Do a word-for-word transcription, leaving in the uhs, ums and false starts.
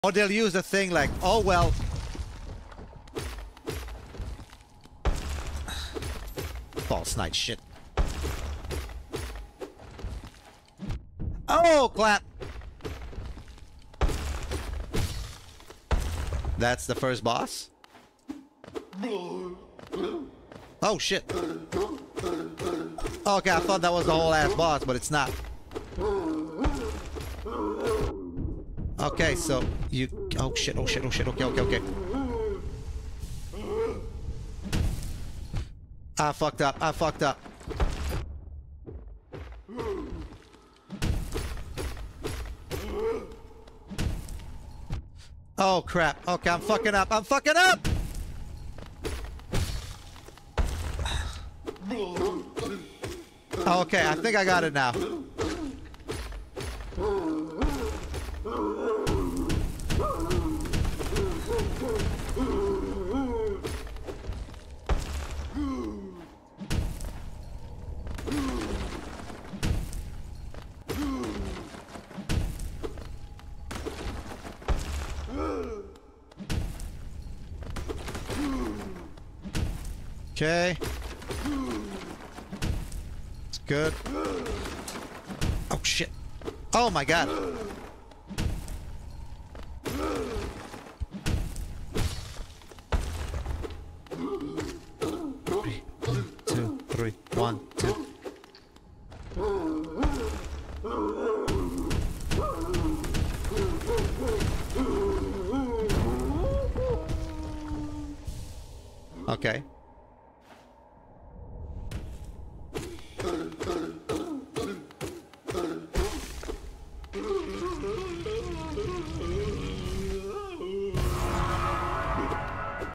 Or they'll use the thing like, oh well. False night shit. Oh, clap. That's the first boss? Oh shit. Okay, I thought that was the whole ass boss, but it's not. Okay, so you... Oh shit, oh shit, oh shit, okay, okay, okay. I fucked up, I fucked up. Oh crap, okay, I'm fucking up, I'm fucking up! Okay, I think I got it now. Okay. It's good. Oh shit. Oh my god. Three, two, three, one, two. Okay.